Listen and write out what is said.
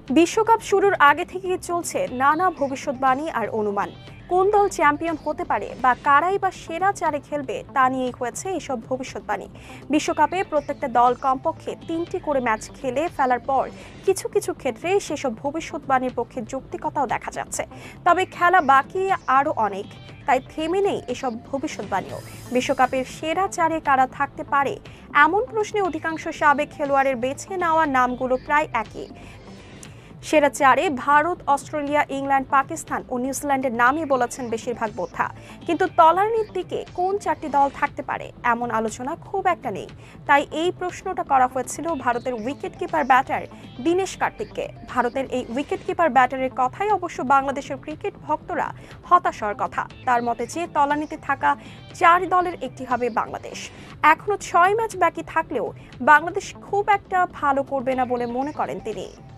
বিশ্বকাপ শুরুর আগে থেকেই চলছে নানা ভবিষ্যৎবাণী আর অনুমান। কোন দল চ্যাম্পিয়ন হতে পারে বা কারাই বা সেরা চারে খেলবে তা নিয়েই হয়েছে এসব ভবিষ্যৎবাণী। বিশ্বকাপে প্রত্যেকটা দল কমপক্ষে 3টি করে ম্যাচ খেলে ফেলার পর কিছু কিছু ক্ষেত্রে সেসব ভবিষ্যৎবাণীর পক্ষে যৌক্তিকতাও দেখা যাচ্ছে। তবে খেলা বাকি আরও অনেক, তাই থেমে নেই এসব ভবিষ্যৎবাণীও। বিশ্বকাপের সেরা চারে কারা থাকতে পারে এমন প্রশ্নে অধিকাংশ সাবেক খেলোয়াড়ের বেছে নেওয়া নামগুলো প্রায় একই। সেরা চারে ভারত, অস্ট্রেলিয়া, ইংল্যান্ড, পাকিস্তান ও নিউজিল্যান্ডের নামই বলেছেন বেশিরভাগ বোদ্ধা। কিন্তু তলানির দিকে কোন 4টি দল থাকতে পারে এমন আলোচনা খুব একটা নেই। তাই এই প্রশ্নটা করা হয়েছিল ভারতের উইকেট কিপার ব্যাটার দীনেশ কার্তিককে। ভারতের এই উইকেট কিপার ব্যাটারের কথাই অবশ্য বাংলাদেশের ক্রিকেট ভক্তরা হতাশ হওয়ার কথা। তার মতে যে তলানিতে থাকা 4 দলের একটি হবে বাংলাদেশ। এখনো 6 ম্যাচ বাকি থাকলেও বাংলাদেশ খুব একটা ভালো করবে না বলে মনে করেন তিনি।